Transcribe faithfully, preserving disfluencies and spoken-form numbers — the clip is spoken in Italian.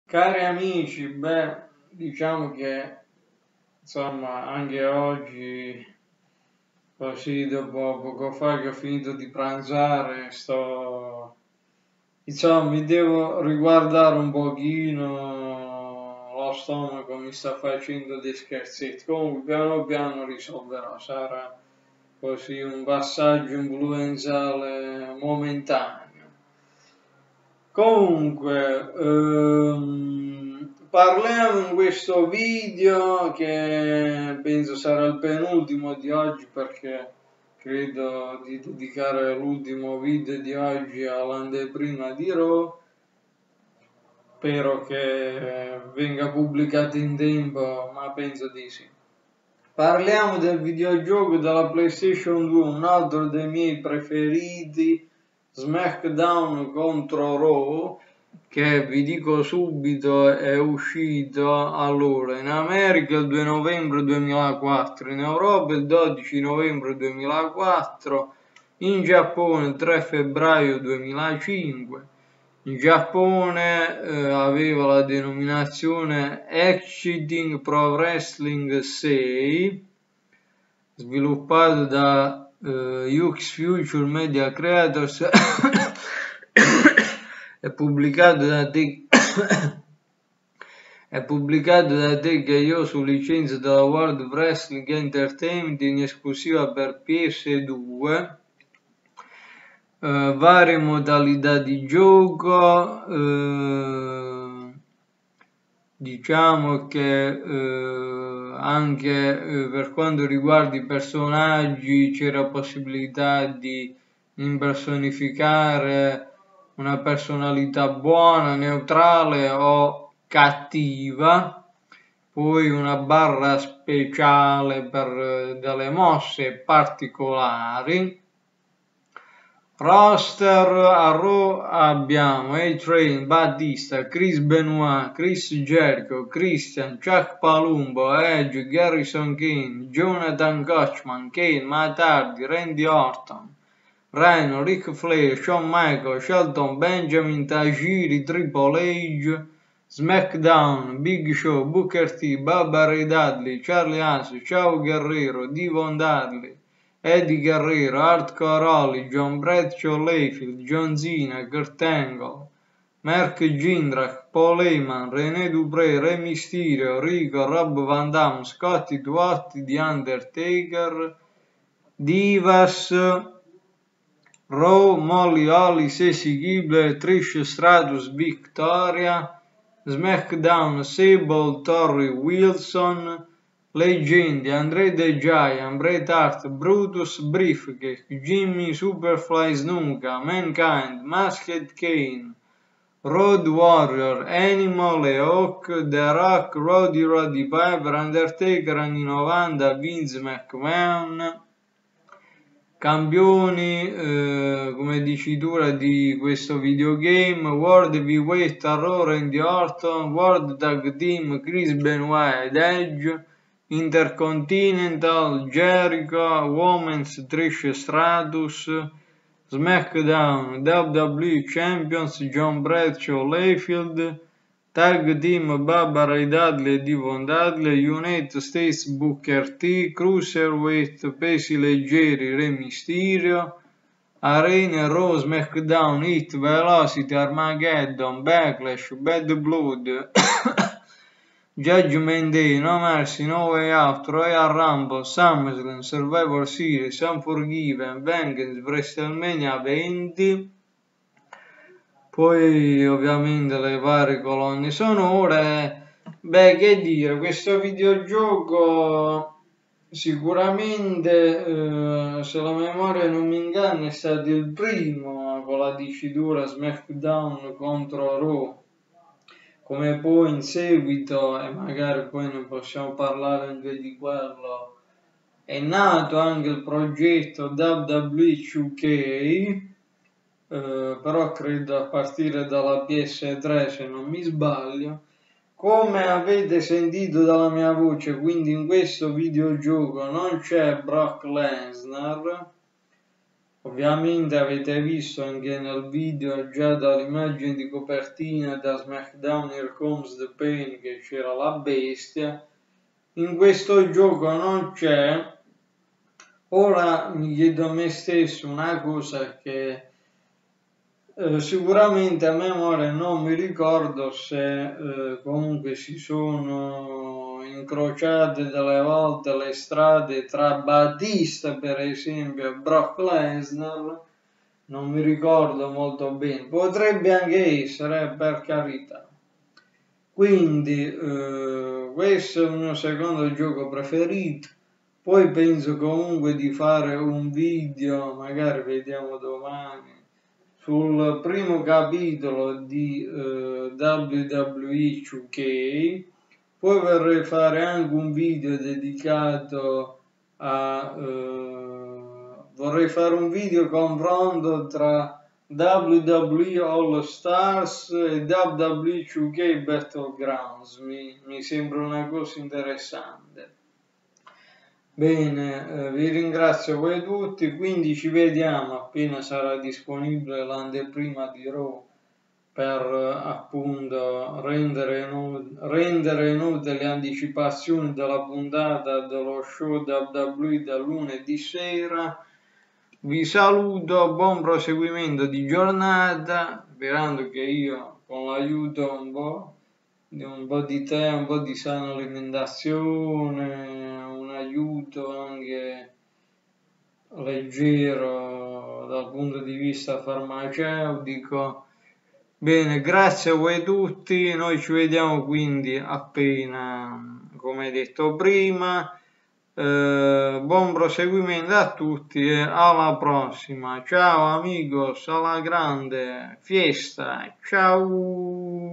Cari amici, beh, diciamo che insomma anche oggi, così dopo poco fa che ho finito di pranzare, sto insomma mi devo riguardare un pochino, lo stomaco mi sta facendo dei scherzetti. Comunque piano piano risolverò, sarà così un passaggio influenzale momentaneo. Comunque, ehm, parliamo in questo video che penso sarà il penultimo di oggi perché credo di dedicare l'ultimo video di oggi all'anteprima di Raw. Spero che venga pubblicato in tempo, ma penso di sì. Parliamo del videogioco della PlayStation due, un altro dei miei preferiti, SmackDown contro Raw, che vi dico subito è uscito allora in America il due novembre duemilaquattro, in Europa il dodici novembre duemilaquattro, in Giappone il tre febbraio duemilacinque. In Giappone eh, aveva la denominazione Exciting Pro Wrestling sei, sviluppato da eh, Ux Future Media Creators e pubblicato da Te- è pubblicato da Tech.io su licenza della World Wrestling Entertainment in esclusiva per P S due. Uh, varie modalità di gioco, uh, diciamo che uh, anche uh, per quanto riguarda i personaggi c'era possibilità di impersonificare una personalità buona, neutrale o cattiva, poi una barra speciale per uh, delle mosse particolari. Roster a Raw abbiamo A-Train, Batista, Chris Benoit, Chris Jericho, Christian, Chuck Palumbo, Edge, Garrison Kane, Jonathan Coachman, Kane, Matt Hardy, Randy Orton, Rhino, Ric Flair, Shawn Michaels, Shelton Benjamin, Tajiri, Triple H, SmackDown, Big Show, Booker T, Bubba Ray Dudley, Charlie Haas, Ciao Guerrero, Devon Dudley, Eddie Guerrero, Hardcore Holly, John Bradshaw Layfield, John Cena, Kurt Angle, Mark Jindrak, Paul Heyman, René Dupré, Re Mysterio, Rico, Rob Van Dam, Scotty Tuotti, The Undertaker, Divas, Raw, Molly Holly, Stacey Keibler, Trish Stratus, Victoria, SmackDown, Sable, Torrie Wilson, Leggendi, Andre The Giant, Bret Hart, Brutus Briefcake, Jimmy Superfly Snuka, Mankind, Masked Kane, Road Warrior, Animal e Hawk, The Rock, Roddy Roddy Piper, Undertaker anni novanta, Vince McMahon. Campioni, eh, come dicitura di questo videogame: World Heavyweight Raw Randy Orton, World Tag Team Chris Benoit ed Edge, Intercontinental Jericho, Women's Trish Stratus, SmackDown W W E Champions John Bradshaw Layfield, Tag Team Bubba Ray Dudley e Devon Dudley, United States Booker T, Cruiserweight pesi leggeri Re Mysterio, Arena Raw, SmackDown, Heat, Velocity, Armageddon, Backlash, Bad Blood, Judgment Day, No Mercy, No Way Out, Royal Rumble, SummerSlam, Survivor Series, Unforgiven, Vengeance, WrestleMania venti. Poi ovviamente le varie colonne sonore. Beh, che dire, questo videogioco sicuramente, eh, se la memoria non mi inganna, è stato il primo con la dicitura SmackDown contro Raw. Come poi in seguito, e magari poi ne possiamo parlare anche di quello, è nato anche il progetto W W E due K. Uh, però credo a partire dalla P S tre, se non mi sbaglio. Come avete sentito dalla mia voce, quindi in questo videogioco non c'è Brock Lesnar, Ovviamente avete visto anche nel video già dall'immagine di copertina da SmackDown Here Comes the Pain che c'era la bestia. In questo gioco non c'è. Ora mi chiedo a me stesso una cosa che eh, sicuramente a memoria non mi ricordo se eh, comunque si sono incrociate delle volte le strade tra Batista per esempio e Brock Lesnar, non mi ricordo molto bene, potrebbe anche essere, per carità. Quindi eh, questo è il mio secondo gioco preferito. Poi penso comunque di fare un video, magari vediamo domani, sul primo capitolo di eh, W W E due K. Poi vorrei fare anche un video dedicato a eh, vorrei fare un video confronto tra W W E All Stars e W W E due K Battlegrounds. Mi, mi sembra una cosa interessante. Bene, eh, vi ringrazio voi tutti, quindi ci vediamo appena sarà disponibile l'anteprima di Raw per eh, appunto rendere, nu- rendere nude le anticipazioni della puntata dello show W W E da lunedì sera. Vi saluto, buon proseguimento di giornata, sperando che io con l'aiuto un po' di un po' di te, un po' di sana alimentazione, un aiuto anche leggero dal punto di vista farmaceutico. Bene, grazie a voi tutti, noi ci vediamo quindi appena, come detto prima. Eh, buon proseguimento a tutti e alla prossima. Ciao amigos, alla grande fiesta. Ciao.